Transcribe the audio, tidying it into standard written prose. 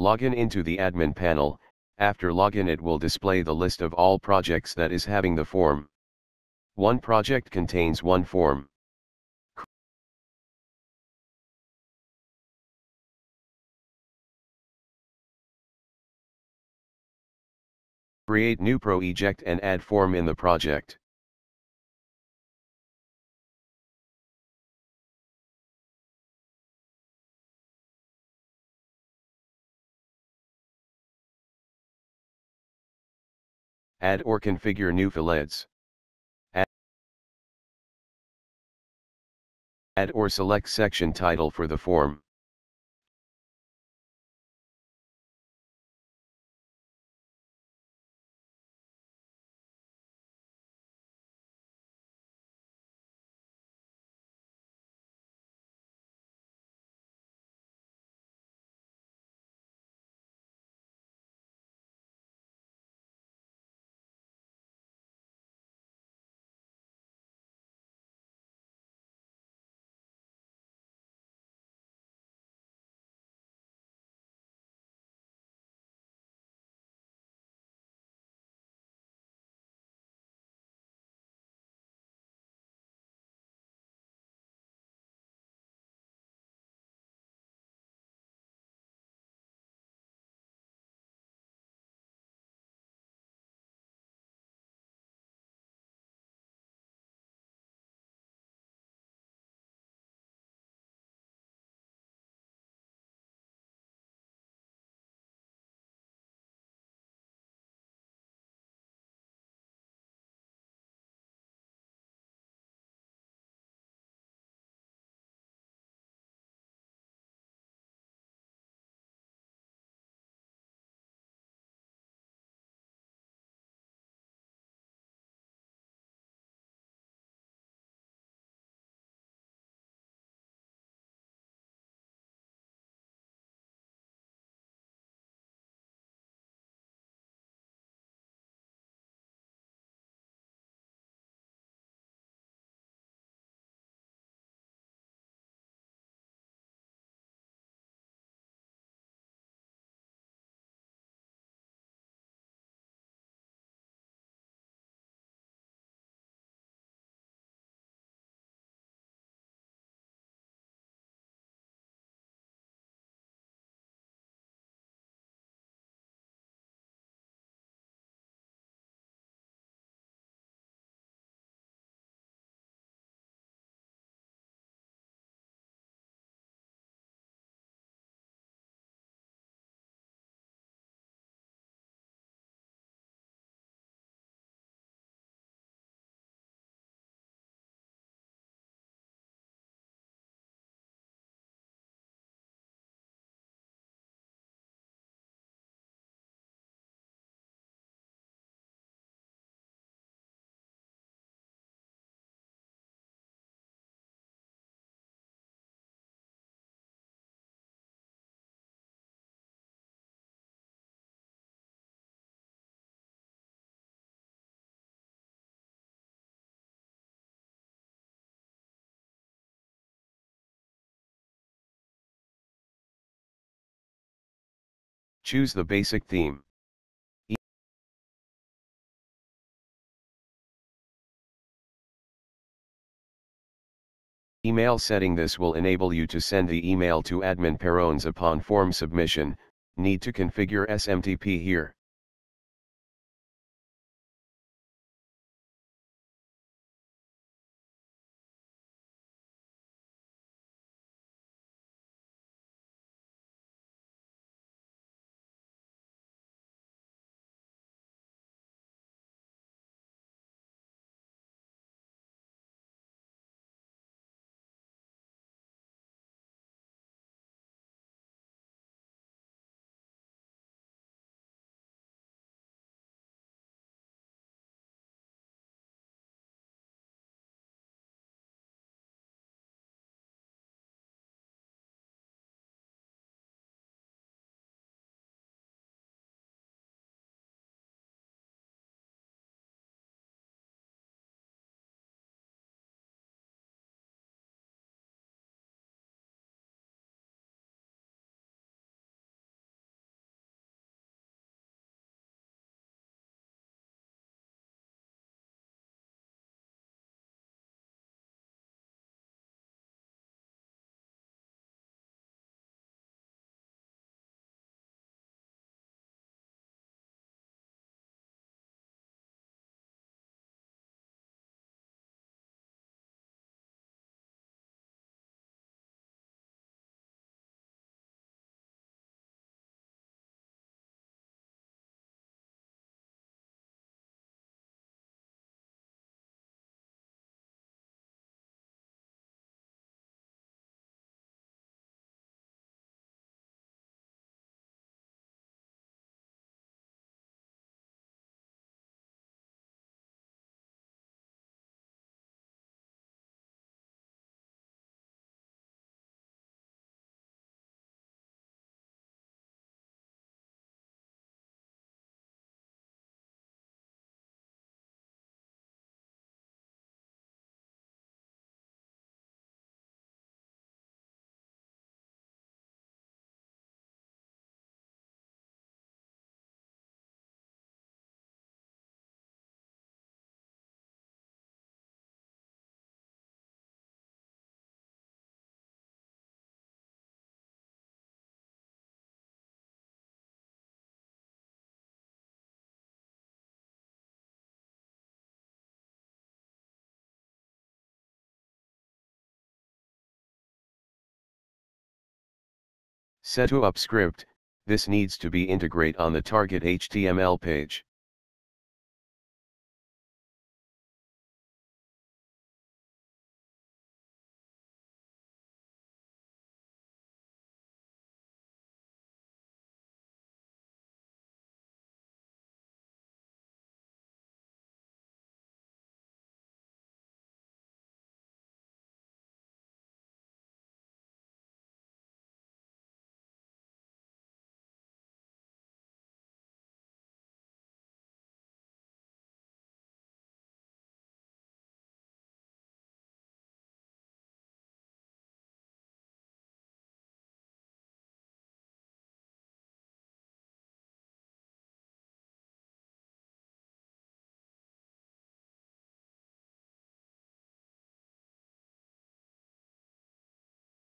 Login into the admin panel. After login it will display the list of all projects that is having the form. One project contains one form. Create new project and add form in the project. Add or configure new fields. Add or select section title for the form. Choose the basic theme. Email setting. This will enable you to send the email to admin Perones upon form submission. Need to configure SMTP here. Setup script, this needs to be integrate on the target HTML page.